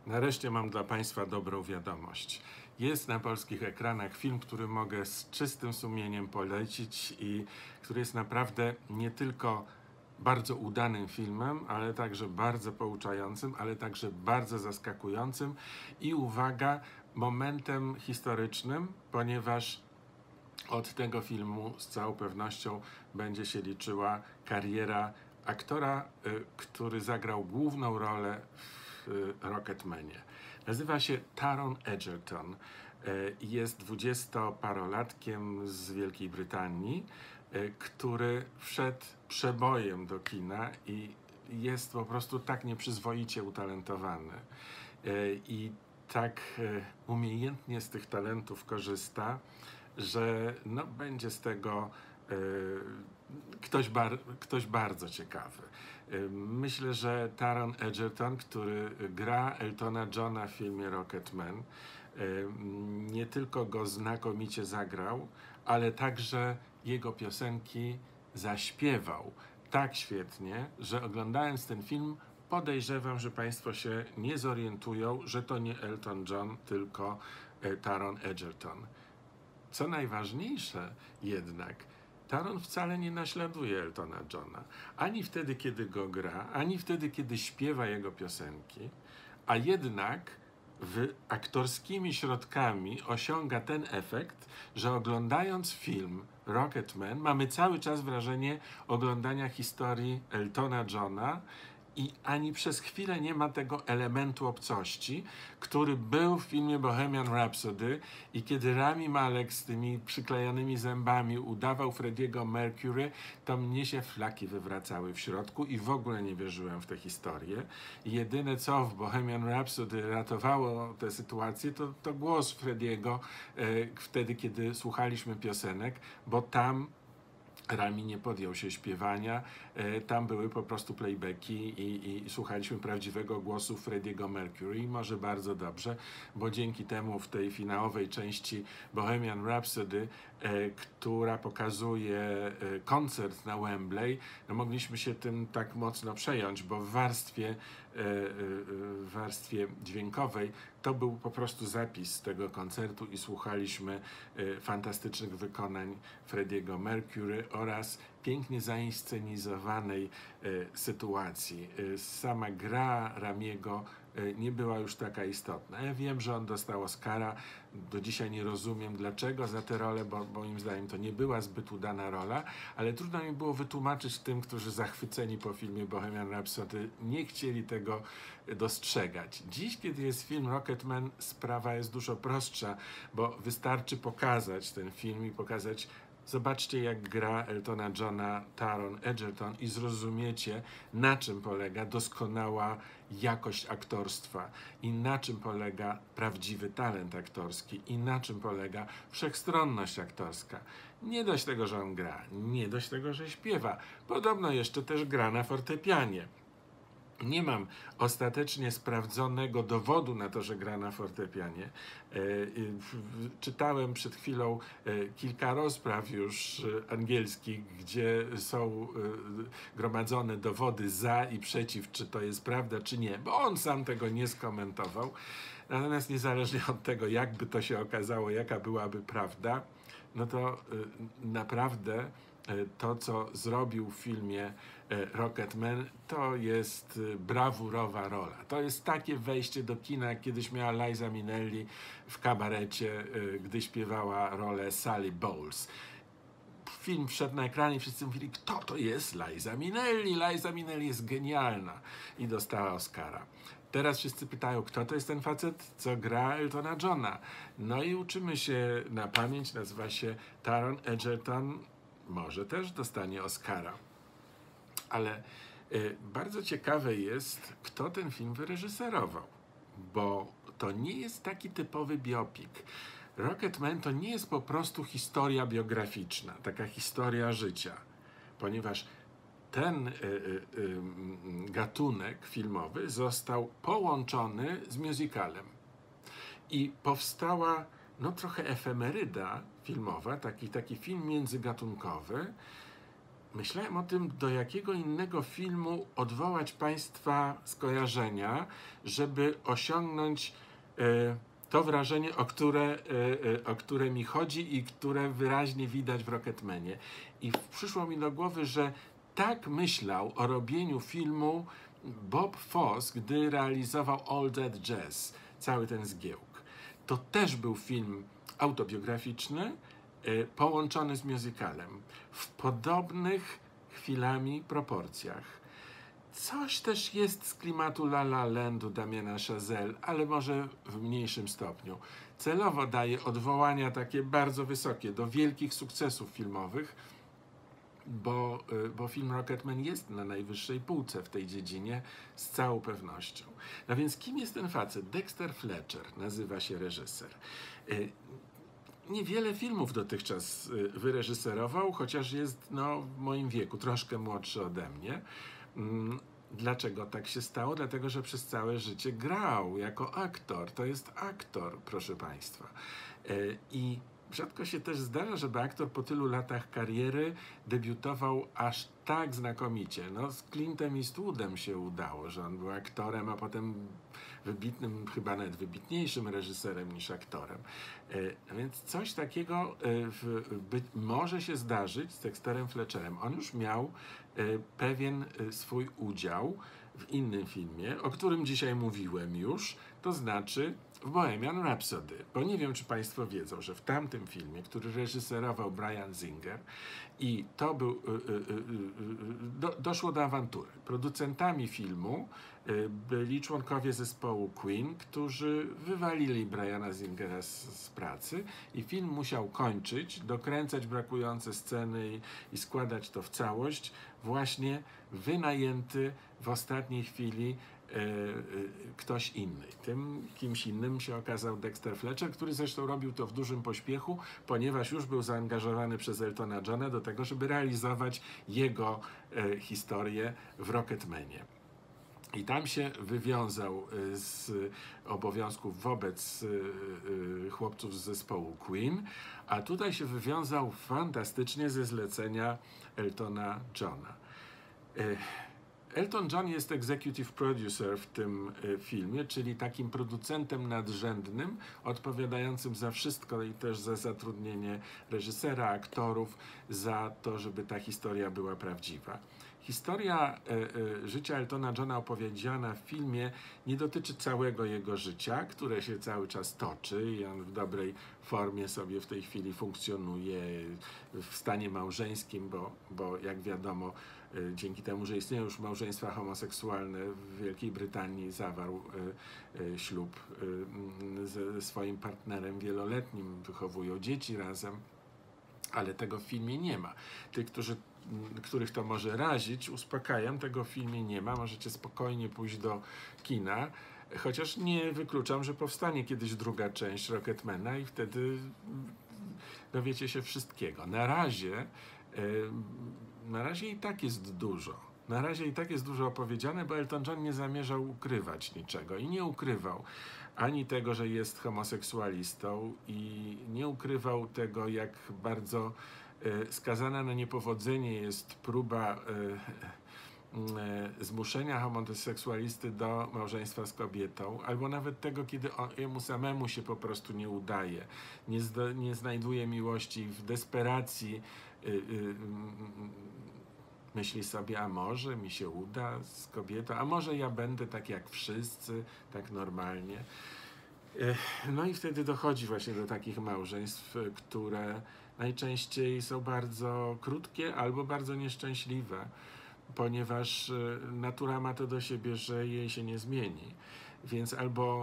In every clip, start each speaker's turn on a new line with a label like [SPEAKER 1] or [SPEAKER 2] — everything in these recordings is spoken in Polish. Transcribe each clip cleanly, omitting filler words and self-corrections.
[SPEAKER 1] Nareszcie mam dla Państwa dobrą wiadomość. Jest na polskich ekranach film, który mogę z czystym sumieniem polecić i który jest naprawdę nie tylko bardzo udanym filmem, ale także bardzo pouczającym, ale także bardzo zaskakującym i uwaga, momentem historycznym, ponieważ od tego filmu z całą pewnością będzie się liczyła kariera aktora, który zagrał główną rolę w Rocketmanie. Nazywa się Taron Egerton i jest 20-parolatkiem z Wielkiej Brytanii, który wszedł przebojem do kina i jest po prostu tak nieprzyzwoicie utalentowany i tak umiejętnie z tych talentów korzysta, że no, będzie z tego ktoś bardzo ciekawy. Myślę, że Taron Egerton, który gra Eltona Johna w filmie Rocketman, nie tylko go znakomicie zagrał, ale także jego piosenki zaśpiewał tak świetnie, że oglądając ten film podejrzewam, że Państwo się nie zorientują, że to nie Elton John, tylko Taron Egerton. Co najważniejsze jednak, Taron wcale nie naśladuje Eltona Johna. Ani wtedy, kiedy go gra, ani wtedy, kiedy śpiewa jego piosenki, a jednak aktorskimi środkami osiąga ten efekt, że oglądając film Rocketman mamy cały czas wrażenie oglądania historii Eltona Johna i ani przez chwilę nie ma tego elementu obcości, który był w filmie Bohemian Rhapsody i kiedy Rami Malek z tymi przyklejonymi zębami udawał Freddie'ego Mercury, to mnie się flaki wywracały w środku i w ogóle nie wierzyłem w tę historię. I jedyne co w Bohemian Rhapsody ratowało tę sytuację, to głos Freddie'ego wtedy, kiedy słuchaliśmy piosenek, bo tam Rami nie podjął się śpiewania, tam były po prostu playbacki i słuchaliśmy prawdziwego głosu Freddie'ego Mercury i może bardzo dobrze, bo dzięki temu w tej finałowej części Bohemian Rhapsody, która pokazuje koncert na Wembley, no mogliśmy się tym tak mocno przejąć, bo w warstwie dźwiękowej to był po prostu zapis tego koncertu i słuchaliśmy fantastycznych wykonań Freddie'ego Mercury oraz pięknie zainscenizowanej sytuacji. Sama gra Ramiego nie była już taka istotna. Ja wiem, że on dostał Oscara, do dzisiaj nie rozumiem dlaczego za tę rolę, bo moim zdaniem to nie była zbyt udana rola, ale trudno mi było wytłumaczyć tym, którzy zachwyceni po filmie Bohemian Rhapsody nie chcieli tego dostrzegać. Dziś, kiedy jest film Rocketman, sprawa jest dużo prostsza, bo wystarczy pokazać ten film i pokazać: zobaczcie, jak gra Eltona Johna Taron Egerton i zrozumiecie, na czym polega doskonała jakość aktorstwa i na czym polega prawdziwy talent aktorski i na czym polega wszechstronność aktorska. Nie dość tego, że on gra, nie dość tego, że śpiewa. Podobno jeszcze też gra na fortepianie. Nie mam ostatecznie sprawdzonego dowodu na to, że gra na fortepianie. Czytałem przed chwilą kilka rozpraw już angielskich, gdzie są gromadzone dowody za i przeciw, czy to jest prawda, czy nie, bo on sam tego nie skomentował. Natomiast niezależnie od tego, jakby to się okazało, jaka byłaby prawda, no to naprawdę to, co zrobił w filmie Rocketman, to jest brawurowa rola. To jest takie wejście do kina, jak kiedyś miała Liza Minnelli w kabarecie, gdy śpiewała rolę Sally Bowles. Film wszedł na ekran i wszyscy mówili: kto to jest Liza Minnelli? Liza Minnelli jest genialna i dostała Oscara. Teraz wszyscy pytają, kto to jest ten facet, co gra Eltona Johna. No i uczymy się na pamięć, nazywa się Taron Egerton, może też dostanie Oscara. Ale bardzo ciekawe jest, kto ten film wyreżyserował, bo to nie jest taki typowy biopik. Rocketman to nie jest po prostu historia biograficzna, taka historia życia, ponieważ ten gatunek filmowy został połączony z musicalem i powstała no, trochę efemeryda filmowa, taki film międzygatunkowy, myślałem o tym, do jakiego innego filmu odwołać Państwa skojarzenia, żeby osiągnąć to wrażenie, o które mi chodzi i które wyraźnie widać w Rocketmanie. I przyszło mi do głowy, że tak myślał o robieniu filmu Bob Fosse, gdy realizował All That Jazz, cały ten zgiełk. To też był film autobiograficzny, połączony z musicalem, w podobnych chwilami proporcjach. Coś też jest z klimatu La La Landu Damiana Chazelle, ale może w mniejszym stopniu. Celowo daje odwołania takie bardzo wysokie do wielkich sukcesów filmowych, bo film Rocketman jest na najwyższej półce w tej dziedzinie z całą pewnością. No więc kim jest ten facet? Dexter Fletcher nazywa się reżyser. Niewiele filmów dotychczas wyreżyserował, chociaż jest w moim wieku, troszkę młodszy ode mnie. Dlaczego tak się stało? Dlatego, że przez całe życie grał jako aktor. To jest aktor, proszę Państwa. I rzadko się też zdarza, żeby aktor po tylu latach kariery debiutował aż tak znakomicie. Z Clintem Eastwoodem się udało, że on był aktorem, a potem wybitnym, chyba nawet wybitniejszym reżyserem niż aktorem. Więc coś takiego może się zdarzyć z Dexterem Fletcherem. On już miał pewien swój udział w innym filmie, o którym dzisiaj mówiłem już, to znaczy w Bohemian Rhapsody. Bo nie wiem, czy Państwo wiedzą, że w tamtym filmie, który reżyserował Bryan Singer, i to był, doszło do awantury. Producentami filmu byli członkowie zespołu Queen, którzy wywalili Bryana Singera z pracy i film musiał kończyć, dokręcać brakujące sceny i składać to w całość, właśnie wynajęty w ostatniej chwili ktoś inny. Tym kimś innym się okazał Dexter Fletcher, który zresztą robił to w dużym pośpiechu, ponieważ już był zaangażowany przez Eltona Johna do tego, żeby realizować jego historię w Rocketmanie. I tam się wywiązał z obowiązków wobec chłopców z zespołu Queen, a tutaj się wywiązał fantastycznie ze zlecenia Eltona Johna. Elton John jest executive producer w tym filmie, czyli takim producentem nadrzędnym, odpowiadającym za wszystko i też za zatrudnienie reżysera, aktorów, za to, żeby ta historia była prawdziwa. Historia życia Eltona Johna opowiedziana w filmie nie dotyczy całego jego życia, które się cały czas toczy i on w dobrej formie sobie w tej chwili funkcjonuje w stanie małżeńskim, bo jak wiadomo, dzięki temu, że istnieją już małżeństwa homoseksualne, w Wielkiej Brytanii zawarł ślub ze swoim partnerem wieloletnim, wychowują dzieci razem, ale tego w filmie nie ma. Tych, których to może razić, uspokajam, tego w filmie nie ma, możecie spokojnie pójść do kina, chociaż nie wykluczam, że powstanie kiedyś druga część Rocketmana i wtedy dowiecie się wszystkiego. Na razie i tak jest dużo. Na razie i tak jest dużo opowiedziane, bo Elton John nie zamierzał ukrywać niczego i nie ukrywał ani tego, że jest homoseksualistą i nie ukrywał tego, jak bardzo skazana na niepowodzenie jest próba zmuszenia homoseksualisty do małżeństwa z kobietą, albo nawet tego, kiedy jemu samemu się po prostu nie udaje, nie znajduje miłości, w desperacji myśli sobie, a może mi się uda z kobietą, a może ja będę tak jak wszyscy, tak normalnie. No i wtedy dochodzi właśnie do takich małżeństw, które najczęściej są bardzo krótkie albo bardzo nieszczęśliwe, ponieważ natura ma to do siebie, że jej się nie zmieni. Więc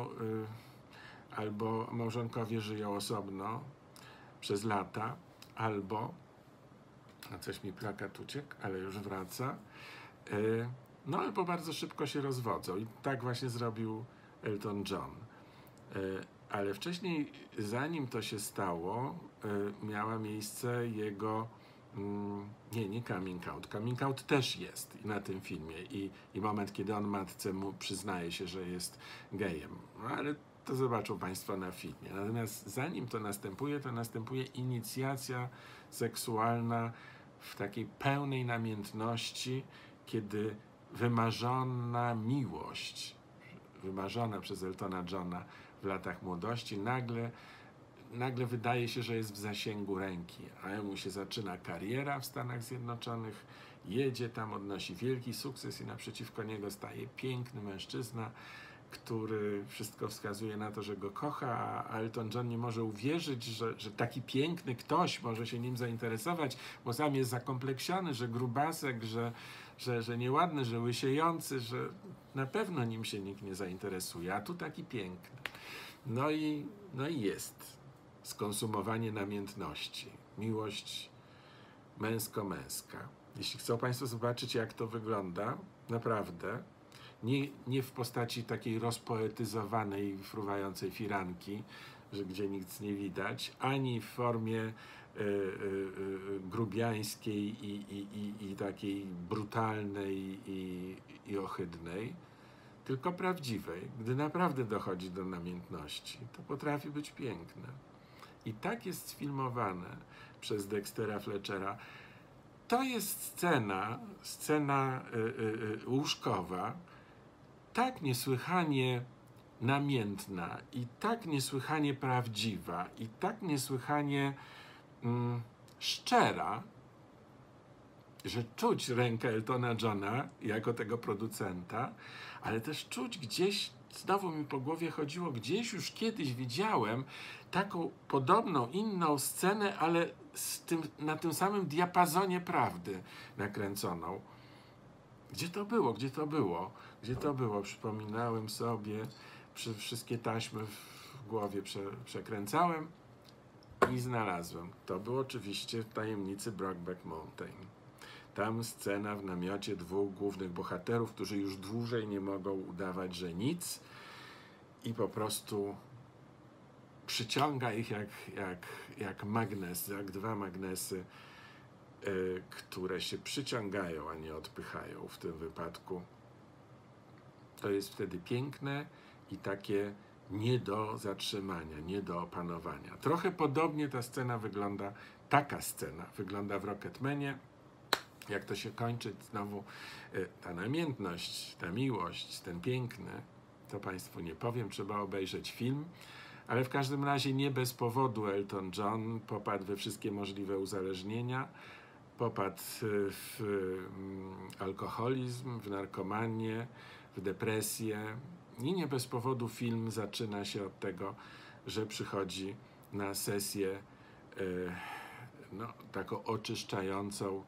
[SPEAKER 1] albo małżonkowie żyją osobno przez lata, albo, a coś mi plakat uciekł, ale już wraca, albo bardzo szybko się rozwodzą. I tak właśnie zrobił Elton John. Ale wcześniej, zanim to się stało, miała miejsce jego nie coming out. Coming out też jest na tym filmie i moment, kiedy on matce mu przyznaje się, że jest gejem. Ale to zobaczą Państwo na filmie. Natomiast zanim to następuje inicjacja seksualna w takiej pełnej namiętności, kiedy wymarzona miłość, wymarzona przez Eltona Johna w latach młodości, nagle wydaje się, że jest w zasięgu ręki, a mu się zaczyna kariera w Stanach Zjednoczonych, jedzie tam, odnosi wielki sukces i naprzeciwko niego staje piękny mężczyzna, który wszystko wskazuje na to, że go kocha, a Elton John nie może uwierzyć, że taki piękny ktoś może się nim zainteresować, bo sam jest zakompleksiony, że grubasek, że nieładny, że łysiejący, że na pewno nim się nikt nie zainteresuje, a tu taki piękny. No i jest skonsumowanie namiętności, miłość męsko-męska. Jeśli chcą Państwo zobaczyć, jak to wygląda, naprawdę, nie w postaci takiej rozpoetyzowanej, fruwającej firanki, gdzie nic nie widać, ani w formie grubiańskiej i takiej brutalnej i ohydnej, tylko prawdziwej, gdy naprawdę dochodzi do namiętności, to potrafi być piękne. I tak jest sfilmowane przez Dextera Fletchera. To jest scena łóżkowa, tak niesłychanie namiętna i tak niesłychanie prawdziwa i tak niesłychanie szczera, że czuć rękę Eltona Johna jako tego producenta, ale też czuć gdzieś, znowu mi po głowie chodziło, gdzieś już kiedyś widziałem taką podobną, inną scenę, ale na tym samym diapazonie prawdy nakręconą. Gdzie to było? Gdzie to było? Gdzie to było? Przypominałem sobie, wszystkie taśmy w głowie przekręcałem i znalazłem. To było oczywiście w Tajemnicy Brokeback Mountain. Tam scena w namiocie dwóch głównych bohaterów, którzy już dłużej nie mogą udawać, że nic, i po prostu przyciąga ich jak magnes, jak dwa magnesy, które się przyciągają, a nie odpychają w tym wypadku. To jest wtedy piękne i takie nie do zatrzymania, nie do opanowania. Trochę podobnie taka scena wygląda w Rocketmanie. Jak to się kończy, znowu ta namiętność, ta miłość, ten piękny, to Państwu nie powiem, trzeba obejrzeć film, ale w każdym razie nie bez powodu Elton John popadł we wszystkie możliwe uzależnienia, popadł w alkoholizm, w narkomanię, w depresję i nie bez powodu film zaczyna się od tego, że przychodzi na sesję taką oczyszczającą.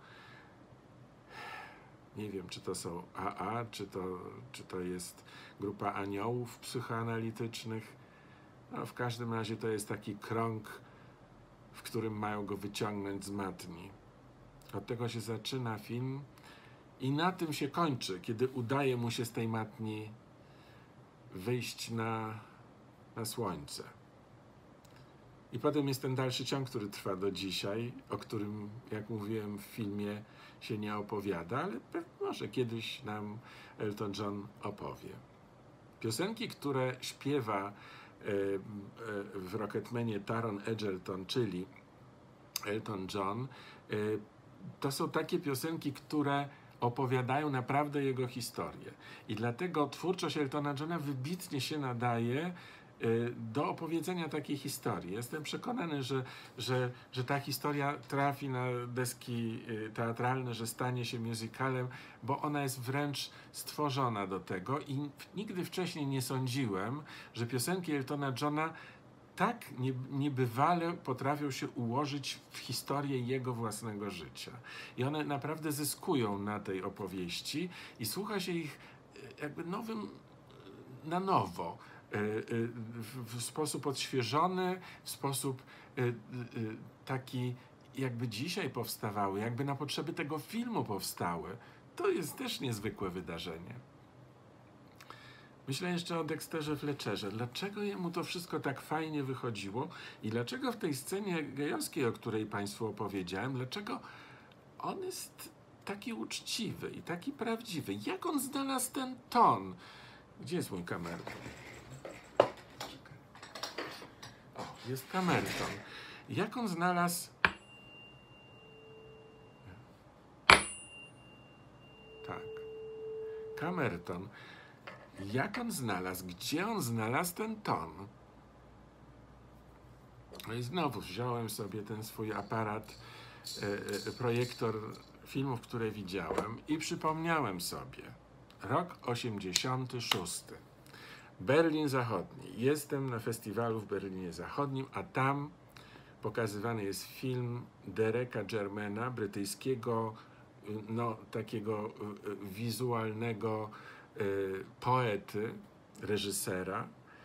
[SPEAKER 1] Nie wiem, czy to są AA, czy to jest grupa aniołów psychoanalitycznych. No, w każdym razie to jest taki krąg, w którym mają go wyciągnąć z matni. Od tego się zaczyna film i na tym się kończy, kiedy udaje mu się z tej matni wyjść na słońce. I potem jest ten dalszy ciąg, który trwa do dzisiaj, o którym, jak mówiłem, w filmie się nie opowiada, ale może kiedyś nam Elton John opowie. Piosenki, które śpiewa w Rocketmanie Taron Egerton, czyli Elton John, to są takie piosenki, które opowiadają naprawdę jego historię. I dlatego twórczość Eltona Johna wybitnie się nadaje do opowiedzenia takiej historii. Jestem przekonany, że ta historia trafi na deski teatralne, że stanie się musicalem, bo ona jest wręcz stworzona do tego i nigdy wcześniej nie sądziłem, że piosenki Eltona Johna tak niebywale potrafią się ułożyć w historię jego własnego życia. I one naprawdę zyskują na tej opowieści i słucha się ich jakby na nowo, w sposób odświeżony, w sposób taki jakby dzisiaj powstawały, jakby na potrzeby tego filmu powstały. To jest też niezwykłe wydarzenie. Myślę jeszcze o Dexterze Fletcherze. Dlaczego jemu to wszystko tak fajnie wychodziło i dlaczego w tej scenie gejowskiej, o której Państwu opowiedziałem, dlaczego on jest taki uczciwy i taki prawdziwy? Jak on znalazł ten ton? Gdzie jest mój kamerton? O, jest kamerton. Jak on znalazł... Camerton, jak on znalazł, gdzie on znalazł ten ton? No i znowu wziąłem sobie ten swój aparat, projektor filmów, które widziałem i przypomniałem sobie. Rok 86. Berlin Zachodni. Jestem na festiwalu w Berlinie Zachodnim, a tam pokazywany jest film Dereka Jarmana, brytyjskiego, no, takiego wizualnego poety, reżysera,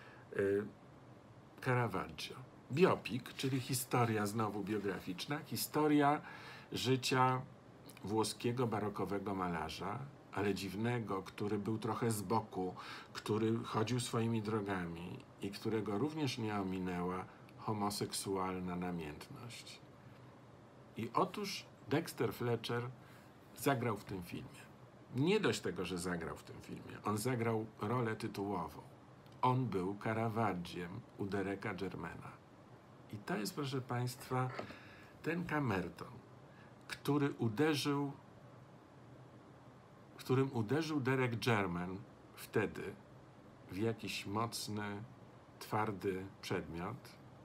[SPEAKER 1] Caravaggio. Biopik, czyli historia znowu biograficzna, historia życia włoskiego barokowego malarza, ale dziwnego, który był trochę z boku, który chodził swoimi drogami i którego również nie ominęła homoseksualna namiętność. I otóż Dexter Fletcher zagrał w tym filmie. Nie dość tego, że zagrał w tym filmie, on zagrał rolę tytułową. On był Caravaggiem u Dereka Jarmana. I to jest, proszę Państwa, ten Camerton, którym uderzył Derek Jarman wtedy w jakiś mocny, twardy przedmiot.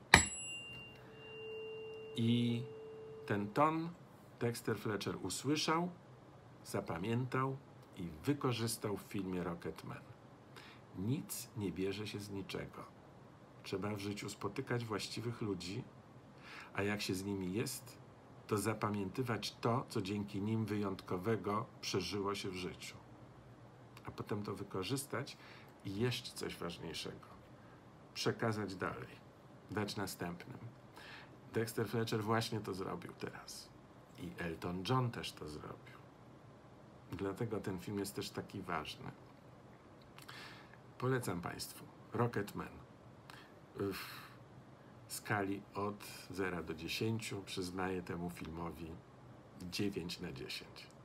[SPEAKER 1] I ten ton Dexter Fletcher usłyszał, zapamiętał i wykorzystał w filmie Rocketman. Nic nie bierze się z niczego. Trzeba w życiu spotykać właściwych ludzi, a jak się z nimi jest, to zapamiętywać to, co dzięki nim wyjątkowego przeżyło się w życiu. A potem to wykorzystać i jeszcze coś ważniejszego. Przekazać dalej, dać następnym. Dexter Fletcher właśnie to zrobił teraz. I Elton John też to zrobił. Dlatego ten film jest też taki ważny. Polecam Państwu Rocketman. W skali od 0 do 10 przyznaję temu filmowi 9/10.